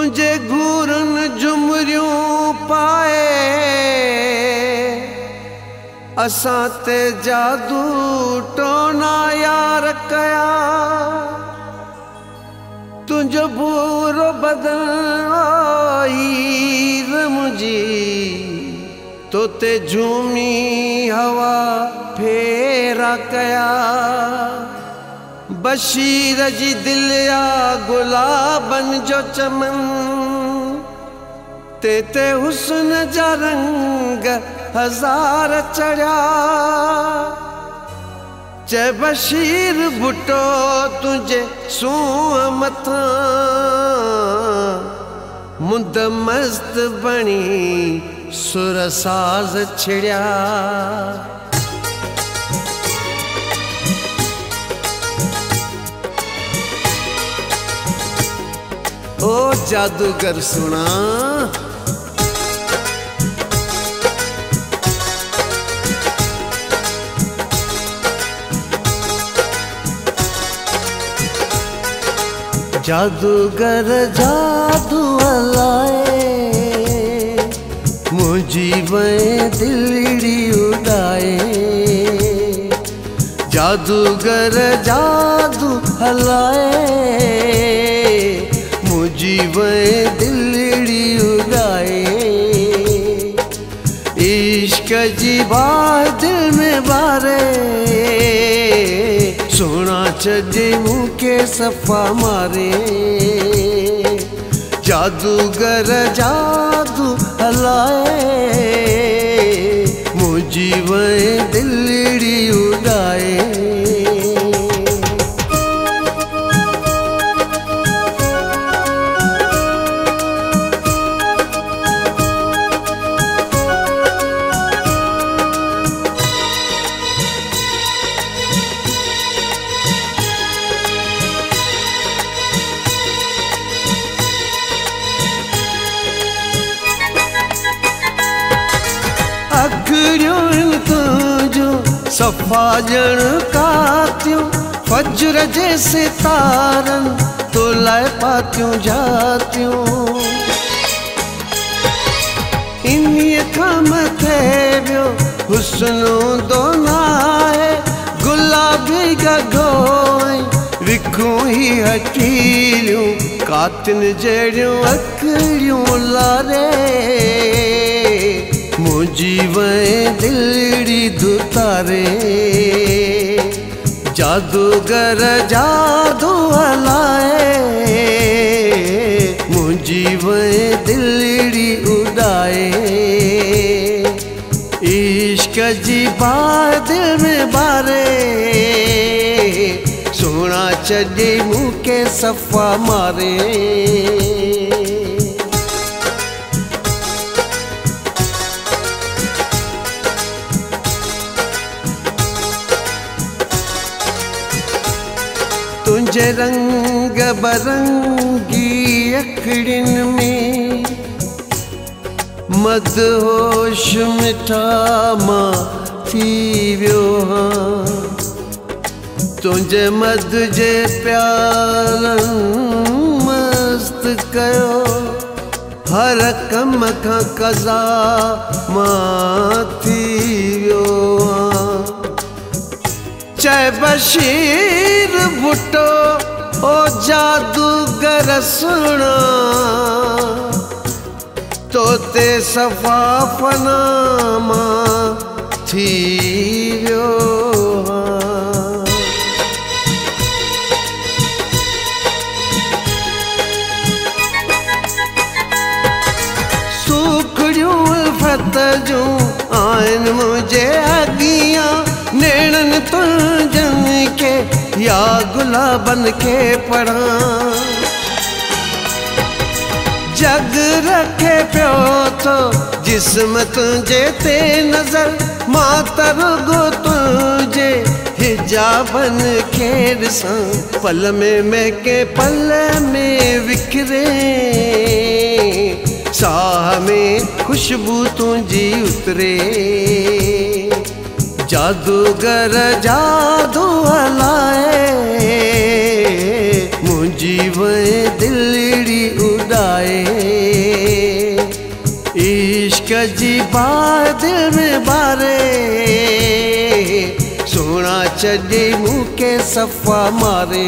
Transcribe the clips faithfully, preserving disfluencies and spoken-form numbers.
तुझे घूरन जुमरियूं पाए असां ते जादू टोना यार कया तुझो बुरो बदन हीर मुझी तो ते झूमी हवा फेरा कया बशीर जी दिलिया गुलाबन जो चमन ते ते हुस्न जा रंग हजार चढ़िया चे बशीर बुटो तुझे सूंह मथा मुंद मस्त बनी सुरसाज छिड़िया ओ जादूगर सुना जादूगर जादू हलाए मुझी वह दिलड़ी उड़ाए जादूगर जादू हलाए मुझी वह दिलड़ी उड़ाए इश्क जी बात दिल में बारे सोना चजे मुँह के सफा मारे जादूगर जादू हलाए मुझी वह दिलड़ी उड़ाए सफा जण कातियूं फजर जैसे तारन तो लाए पातियूं जातियूं इन्हीअ खां मथे वियो हुस्नो दोनाए गुलाबी गगोई विखूं ही हटीलियूं कातिन जहिड़ियूं अखियूं लारे मुझी वह दिलड़ी दुतारे जादूगर जादू हलाए मुझी वह दिलड़ी उड़ाए इश्क जी बात दिल में बारे सोना चढ़े मुँह के सफा मारे तुझे रंग बरंगी अखड़िन में मदहोश मिठा मां थी वियो हाँ तुझे मद जे प्यारन मस्त कयो हर कम खां कज़ा मां थी वियो हाँ चए बशीर बुटो ओ जादूगर सुना तो ते सफ़ा फनामा थी वियो सूखड़ियूं उल्फत जूं आइन मुझे अगियां नेणन तुझन के या गुलाबन के पढ़ा जग रखे पियो तो जिस्म तुझे ते नजर मातर गो तुझे हिजाबन के ॾिसां पल में महके पल में विखरे साह में खुशबू तुझी उतरे जादूगर जादू हलाए मुझी वह दिलड़ी उड़ाए जी बार दिल में बारे सोना चढ़ी मुँह के सफ़ा मारे।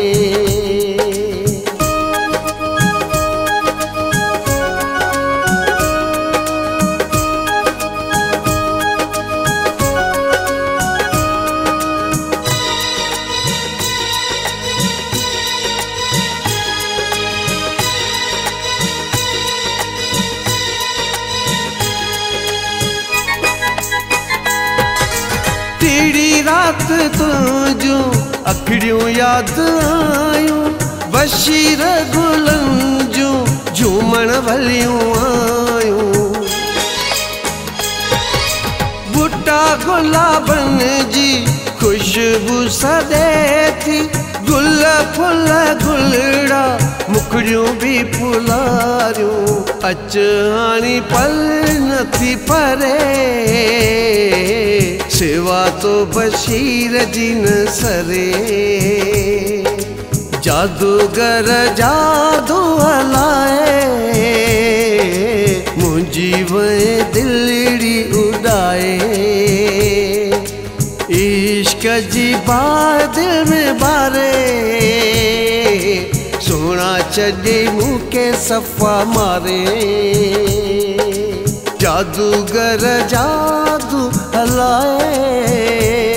टीड़ी रात तुझू अखड़ियों याद आयूं बशीर गुलन जूं झूमण भलियूं आयूं। बूटा गुलाबन जी खुशबू सदे थी गुल फुल गुलड़ा मुखड़ियों भी फुलारियूं। अच हाणी पल नथी परे सेवा तो बशीर जी न सरे। जादूगर जादू हलाए मुंहिंजी वए दिलड़ी उड़ाए। इश्क जी बार दिल में बारे सोना चढ़ी मुँह के सफ़ा मारे। जादूगर जादू हलाए